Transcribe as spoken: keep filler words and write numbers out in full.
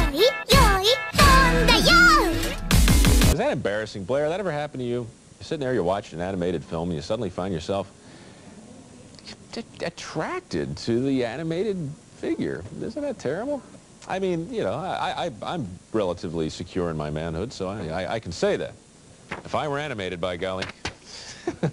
Is that embarrassing, Blair? That ever happened to you? You're sitting there, you're watching an animated film, and you suddenly find yourself attracted to the animated figure. Isn't that terrible? I mean, you know, I, I, I'm relatively secure in my manhood, so I, I, I can say that. If I were animated, by golly...